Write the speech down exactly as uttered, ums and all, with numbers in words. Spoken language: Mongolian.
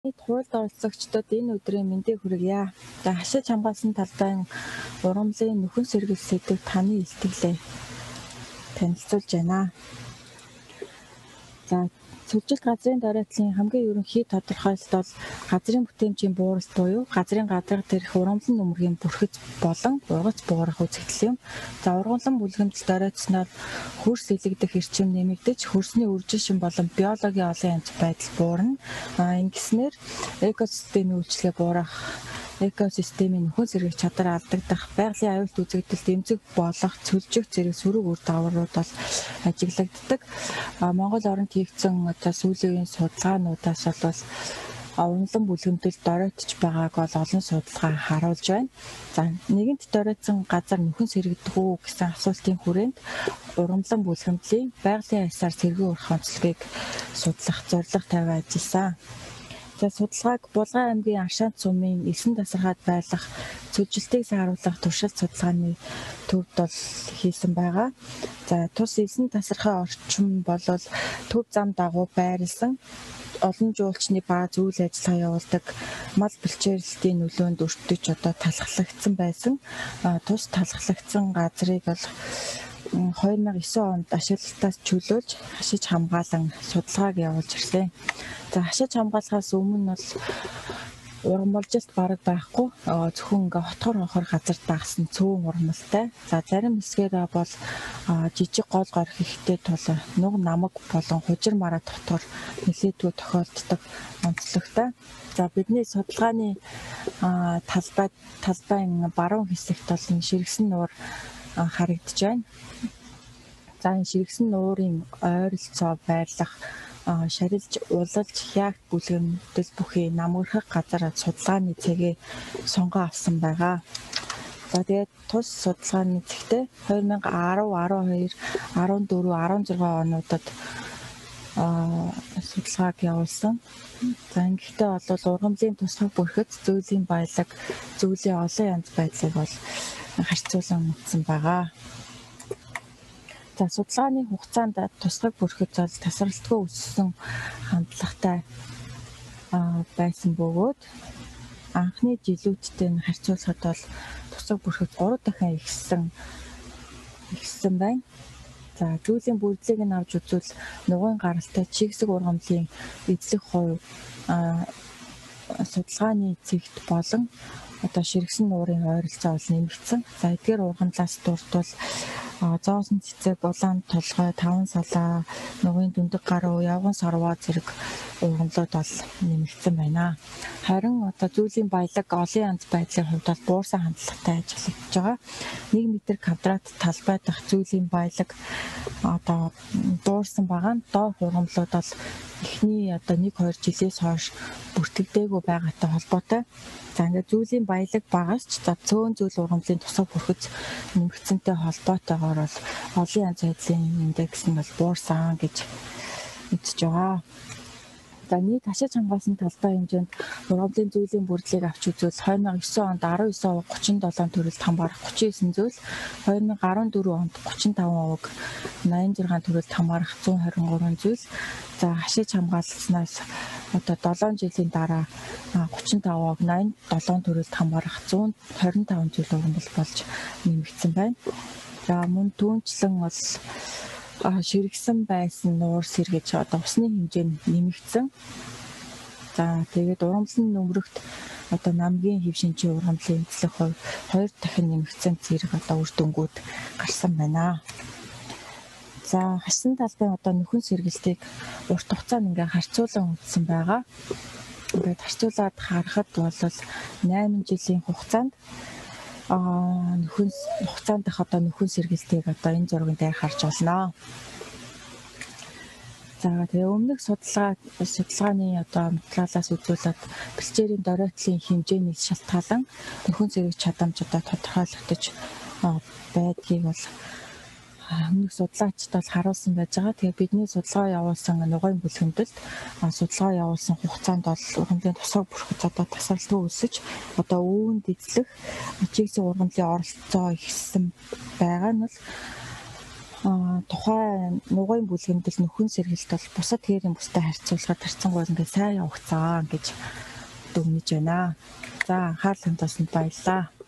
Хуульд оролцогчдод энэ өдрийн мэндийг хүргье. За хашиж хамгаалсан талбайн урамлын нөхөн сэргийл сэдвийг таны илтгэлээ танилцуулж байна. За Сүлжилт газрын дараатлын хамгийн ерөнхий тодорхойлолт бол газрын бүтээмжийн бууралт буюу газрын гадарга дээрх урамлан нөмрийн бүрхэж болон ургац буурах үзэгдэл юм. За ургамлан бүлгэмжил дараацснаар хөрс илэгдэх эрчим нэмэгдэж хөрсний үржилшин болон биологийн олон янз байдал буурна. А ингэснээр экосистемийн үйлчлэгээ буурах, экосистемийн нөхөн сэргийх чадвар алдагдах, байгалийн аюулт үзэгдэлд эмзэг болох, цөлжих зэрэг сөрөг үр дагаврууд бол ажиглагддаг. Монгол оронд хийгдсэн одоо сүүлийн судалгаануудаас бол урамлан бүлгэмдэл доройтож байгааг бол олон судалгаа харуулж байна. За нэгэнт доройтсон газар нөхөн сэргийгдэх үү гэсэн асуултын хүрээнд урамлан бүлгэмдлийн байгалийн аясаар сэргээ урах онцлогийг судлах зорилго тавиа ажилласан. За судалгааг Булган аймгийн Аршаант сумын элсэн тасархаад байлах цөлжилтийг сааруулах туршилт судалгааны төвд бол хийсэн байгаа. За тус элсэн тасархай орчин бол төв зам дагуу байрласан олон жуулчны ба зүйл ажиллагаа явуулдаг мал бэлчээрлэлтийн нөлөөнд өртөж одоо талхлагдсан байсан. Тус талхлагдсан газрыг бол хоёр мянга и девэн онд ашиглалтаас чөлөөлж хашиж хамгаалан судалгааг явуулж ирлээ. За хашиж хамгаалахаас өмнө бол ургамлжилт бараг байхгүй зөвхөн ингээ хотхор хохор газар дагсан цөөн ургамалтай. За зарим хэсгээр бол жижиг гол гор хийхтэй тул нуг намаг болон хужир мараа дотор нэлээдгүй тохиолддог онцлогтой. За бидний судалгааны талбай талбайн баруун хэсэгт бол ширгсэн нуур харагдаж байна. За энэ ширгсэн нуурын ойролцоо байрлах шарилж улалж яагт бүлгэмдэл бүхий намгэрхэг газар судалгааны цэгээ сонгоо авсан байгаа. За тэгээд тус судалгааны цэгтээ хоёр мянга арав, арван хоёр, арван дөрөв, арван зургаан онуудад судалгааг явуулсан. За ингэхдээ бол ургамлын тусгай бүрхэт зөөлийн баялаг, зөөлийн олон янз байдлыг бол харьцуулан үзсэн байгаа. За судалгааны хугацаанд тусгай бүрхэт бол тасралтгүй өссөн хандлагатай байсан бөгөөд анхны жилүүдтэй нь харьцуулахад бол тусгай бүрхэт гурав дахин ихссэн ихссэн байна. За зүйлийн бүрдлийг нь авч үзвэл нугын гаралтай чигсэг ургамлын эзлэх хувь судалгааны цэгт болон одоо ширгсэн нуурын ойролцоо бол нэмэгдсэн. За эдгээр ургамлаас дурдвал зоосон цэцэг, булаан толгой, таван салаа, нугын дүндэг гаруу, явган сорвоо зэрэг ургамлууд бол нэмэгдсэн байна. Харин одоо зүйлийн баялаг олон янз байдлын хувьд бол буурсан хандлагатай ажиллагдаж байгаа. нэг метр квадрат талбай дахь зүйлийн баялаг одоо буурсан байгаа нь доор ургамлууд бол эхний одоо нэг хоёр жилээс хойш бүртгэгдээгүй байгаатай холбоотой. За ингээд зүйлийн баялаг багаас ч за цөөн зүйл ургамлын тусгай бүрхэц нэмэгдсэнтэй холбоотойгоор бол олон янз байдлын индекс нь бол буурсан гэж үзэж байгаа. За нийт хашиж хамгаалсан талбай хэмжээнд ургамлын зүйлийн бүрдлийг авч үзвэл хоёр мянга и девэн онд арван девять хувь гучин долоон төрөлд хамаарах гучин девять зүйл, хоёр мянга арван дөрөв онд гучин таван хувь найман зургаан төрөлд хамаарах зуун хорин гурван зүйл. За хашиж хамгаалснаас одоо долоон жилийн дараа гучин таван хувь найман долоон төрөлд хамаарах зуун хорин таван зүйл ургамал болж нэмэгдсэн байна. За мөн түүнчлэн бол ширгсэн байсан нуур сэргэж одоо усны хэмжээ нь нэмэгдсэн. За тэгээд ургамлын нөмрөгт одоо намгийн хэв шинжийн ургамлын эзлэх хувь хоёр дахин нэмэгдсэн зэрэг одоо үр дүнгууд гарсан байна. За хашсан талбайн одоо нөхөн сэргэлтийг урт хугацаанд ингээ харьцуулан үзсэн байгаа. Ингээд харьцуулаад харахад бол найман жилийн хугацаанд аа нөхөн хугацаанд дах одоо нөхөн сэргэлтийг одоо энэ зургийн дээр харж байна. За тэгээ өмнөх судалгаа судалгааны одоо материалаас үзүүлээд бэлчээрийн доройтлын хэмжээнээс шалтгаалan нөхөн сэргийгч чадамж одоо тодорхойлогдож байдгийг бол өмнөх судлаачид бол харуулсан байж байгаа. Тэгээ бидний судалгаа явуулсан нугын бүлгэмдэлд судалгаа явуулсан хугацаанд бол ургамлын тусгай бүрхэт одоо тасралтгүй өсөж одоо өвөнд эзлэх чигсэг ургамлын оролцоо ихссэн байгаа нь бол Аа тухайн нугын бүлгэмдэл нөхөн сэргэлт бол бусад хэрийн бустай харьцуулахад харьцангуй ингээд сайн явагцаа гэж дүгнэж байна. За анхаарал хандуулсанд баярлалаа.